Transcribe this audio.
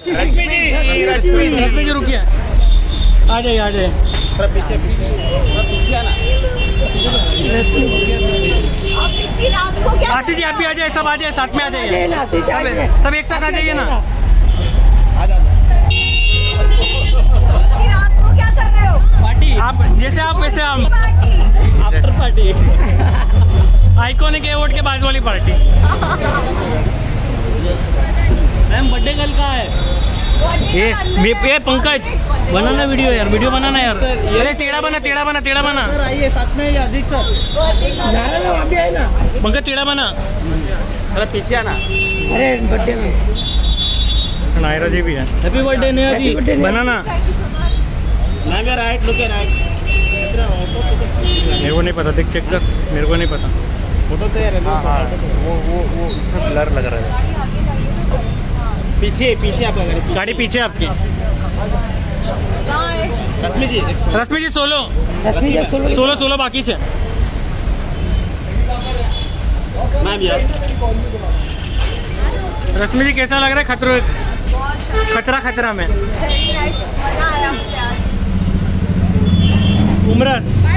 रश्मि जी रुकिए, आ जाइए आ जाइए। आशी जी आप भी आ जाए, सब आ जाए, साथ में आ जाइए, सब एक साथ आ जाइए ना। क्या कर रहे हो? पार्टी आप जैसे आप वैसे हम आफ्टर पार्टी आइकॉनिक अवार्ड के बाद वाली पार्टी। मैम बर्थडे कल का है? ये पंकज बनाना वीडियो यार, वीडियो बनाना यार। अरे टेढ़ा बना टेढ़ा बना टेढ़ा बना। सर आइए साथ में अधिक सर वहाँ भी है ना। पंकज टेढ़ा बना, अरे पीछे आना। अरे बर्थडे में नायरा जी भी है। हैप्पी बर्थडे नया जी। बनाना राइट, लुक राइट। मेरे को नहीं पता, देख चेक कर, मेरे को नहीं पता। फोटो से वो ब्लर लग रहा है। पीछे आप लग रहे, गाड़ी पीछे आपकी। रश्मि जी सोलो बाकी छे। रश्मि जी कैसा लग रहा है? खतरा में उमरस